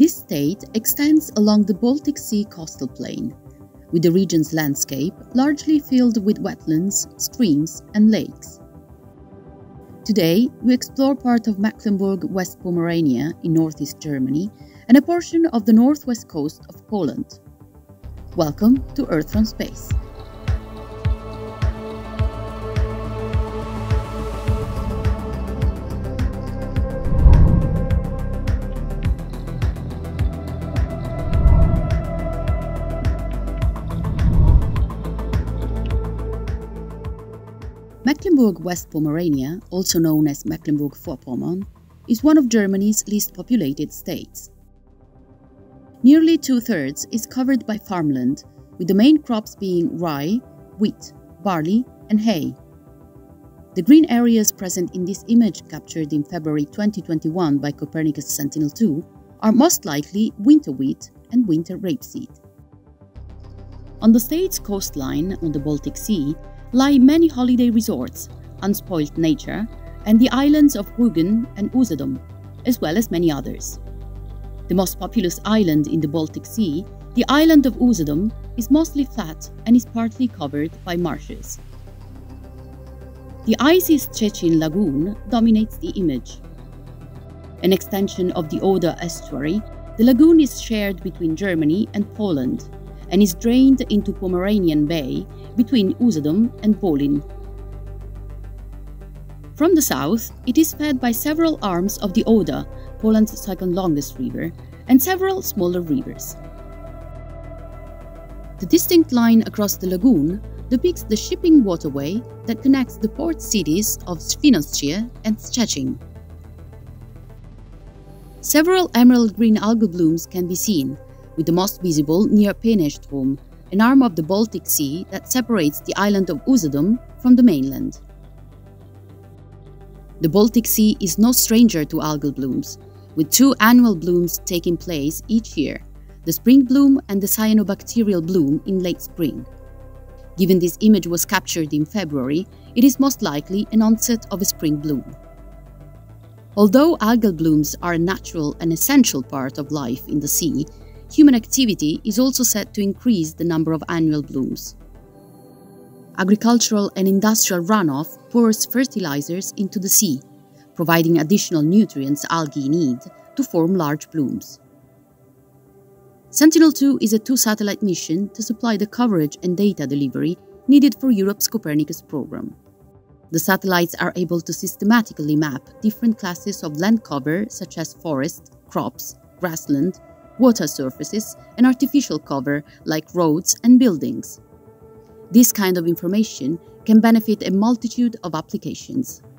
This state extends along the Baltic Sea coastal plain, with the region's landscape largely filled with wetlands, streams and lakes. Today, we explore part of Mecklenburg-West Pomerania in northeast Germany and a portion of the northwest coast of Poland. Welcome to Earth from Space. Mecklenburg-West Pomerania, also known as Mecklenburg-Vorpommern, is one of Germany's least populated states. Nearly two-thirds is covered by farmland, with the main crops being rye, wheat, barley and hay. The green areas present in this image captured in February 2021 by Copernicus Sentinel-2 are most likely winter wheat and winter rapeseed. On the state's coastline on the Baltic Sea lie many holiday resorts, unspoiled nature, and the islands of Rügen and Usedom, as well as many others. The most populous island in the Baltic Sea, the island of Usedom, is mostly flat and is partly covered by marshes. The icy Szczecin Lagoon dominates the image. An extension of the Oder estuary, the lagoon is shared between Germany and Poland and is drained into Pomeranian Bay between Usedom and Polin. From the south, it is fed by several arms of the Oder, Poland's second longest river, and several smaller rivers. The distinct line across the lagoon depicts the shipping waterway that connects the port cities of Świnoujście and Szczecin. Several emerald green algal blooms can be seen, with the most visible near Peenestrom, an arm of the Baltic Sea that separates the island of Usedom from the mainland. The Baltic Sea is no stranger to algal blooms, with two annual blooms taking place each year, the spring bloom and the cyanobacterial bloom in late spring. Given this image was captured in February, it is most likely an onset of a spring bloom. Although algal blooms are a natural and essential part of life in the sea, human activity is also set to increase the number of annual blooms. Agricultural and industrial runoff pours fertilizers into the sea, providing additional nutrients algae need to form large blooms. Sentinel-2 is a two-satellite mission to supply the coverage and data delivery needed for Europe's Copernicus program. The satellites are able to systematically map different classes of land cover such as forest, crops, grassland, water surfaces, and artificial cover like roads and buildings. This kind of information can benefit a multitude of applications.